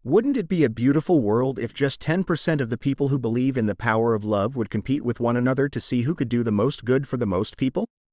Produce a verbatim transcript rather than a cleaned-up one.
Wouldn't it be a beautiful world if just ten percent of the people who believe in the power of love would compete with one another to see who could do the most good for the most people?